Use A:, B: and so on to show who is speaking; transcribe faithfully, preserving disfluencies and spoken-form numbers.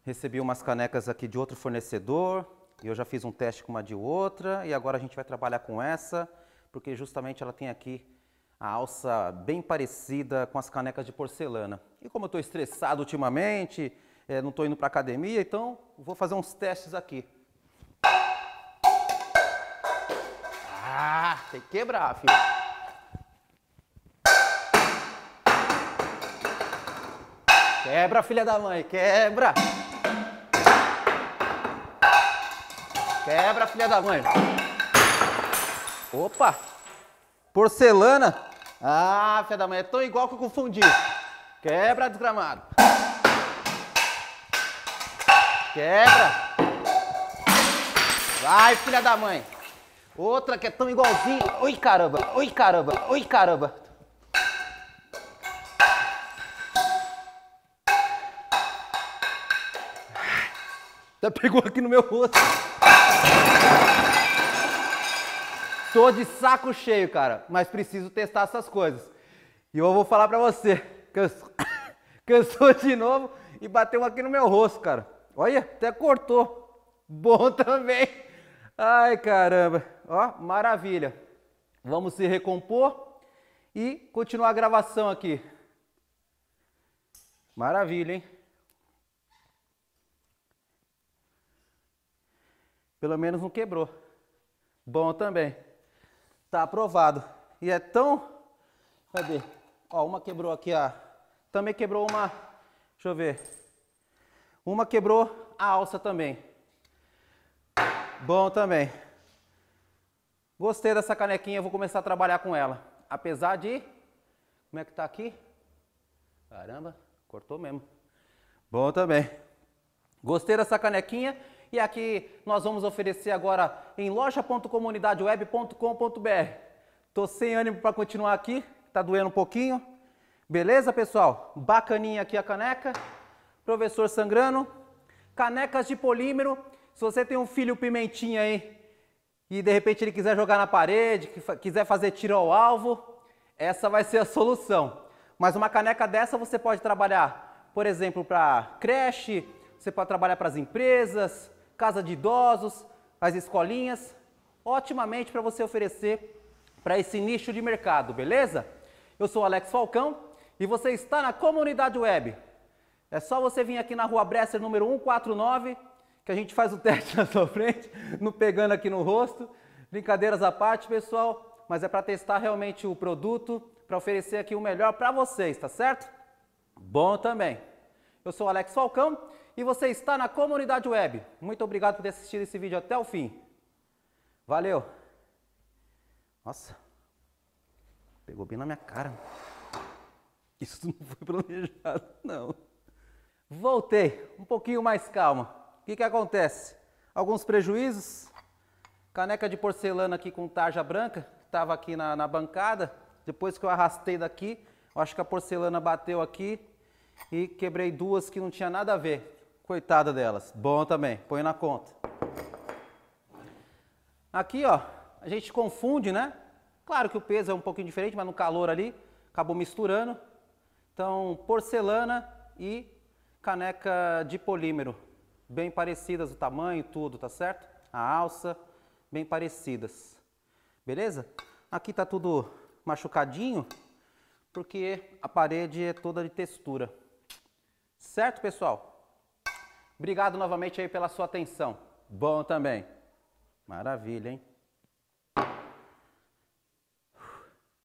A: Recebi umas canecas aqui de outro fornecedor, e eu já fiz um teste com uma de outra, e agora a gente vai trabalhar com essa, porque justamente ela tem aqui a alça bem parecida com as canecas de porcelana. E como eu estou estressado ultimamente, é, não estou indo para academia, então vou fazer uns testes aqui. Ah, tem que quebrar, filho. Quebra, filha da mãe, quebra! Quebra, filha da mãe! Opa! Porcelana! Ah, filha da mãe, é tão igual que eu confundi. Quebra, desgramado! Quebra! Vai, filha da mãe! Outra que é tão igualzinho. Oi, caramba! Oi, caramba! Oi, caramba! Até pegou aqui no meu rosto. Tô de saco cheio, cara, mas preciso testar essas coisas. E eu vou falar pra você, cansou, cansou de novo e bateu aqui no meu rosto, cara. Olha, até cortou. Bom também. Ai, caramba. Ó, maravilha. Vamos se recompor e continuar a gravação aqui. Maravilha, hein? Pelo menos não quebrou. Bom também. Tá aprovado. E é tão... Cadê? Ó, uma quebrou aqui, a... Também quebrou uma... Deixa eu ver. Uma quebrou a alça também. Bom também. Gostei dessa canequinha, vou começar a trabalhar com ela. Apesar de... Como é que tá aqui? Caramba, cortou mesmo. Bom também. Gostei dessa canequinha. E aqui nós vamos oferecer agora em loja ponto comunidade web ponto com ponto br. Tô sem ânimo para continuar aqui, tá doendo um pouquinho. Beleza, pessoal? Bacaninha aqui a caneca. Professor Sangrano. Canecas de polímero. Se você tem um filho pimentinha aí e de repente ele quiser jogar na parede, quiser fazer tiro ao alvo, essa vai ser a solução. Mas uma caneca dessa você pode trabalhar, por exemplo, para creche, você pode trabalhar para as empresas, casa de idosos, as escolinhas, otimamente para você oferecer para esse nicho de mercado, beleza? Eu sou o Alex Falcão e você está na Comunidade Web. É só você vir aqui na Rua Bresser, número cento e quarenta e nove, que a gente faz o teste na sua frente, não pegando aqui no rosto. Brincadeiras à parte, pessoal, mas é para testar realmente o produto, para oferecer aqui o melhor para vocês, tá certo? Bom também. Eu sou o Alex Falcão e você está na Comunidade Web. Muito obrigado por ter assistido esse vídeo até o fim. Valeu! Nossa, pegou bem na minha cara. Isso não foi planejado, não. Voltei, um pouquinho mais calma. O que que acontece? Alguns prejuízos. Caneca de porcelana aqui com tarja branca, que estava aqui na, na bancada. Depois que eu arrastei daqui, eu acho que a porcelana bateu aqui e quebrei duas que não tinha nada a ver. Coitada delas. Bom também, põe na conta. Aqui, ó, a gente confunde, né? Claro que o peso é um pouquinho diferente, mas no calor ali, acabou misturando. Então, porcelana e caneca de polímero. Bem parecidas o tamanho, tudo, tá certo? A alça, bem parecidas. Beleza? Aqui tá tudo machucadinho, porque a parede é toda de textura. Certo, pessoal? Obrigado novamente aí pela sua atenção. Bom também. Maravilha, hein?